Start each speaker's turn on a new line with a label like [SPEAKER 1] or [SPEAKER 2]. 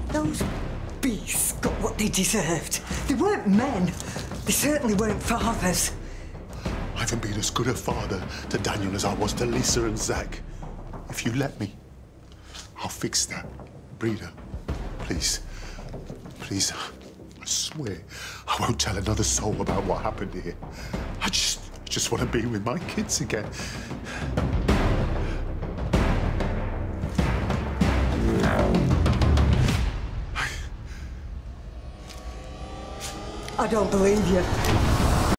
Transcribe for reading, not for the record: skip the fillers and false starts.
[SPEAKER 1] Those beasts got what they deserved. They weren't men. They certainly weren't fathers.
[SPEAKER 2] I haven't been as good a father to Daniel as I was to Lisa and Zach. If you let me, I'll fix that. Breda, please. Please, I swear I won't tell another soul about what happened here. I just want to be with my kids again.
[SPEAKER 1] I don't believe you.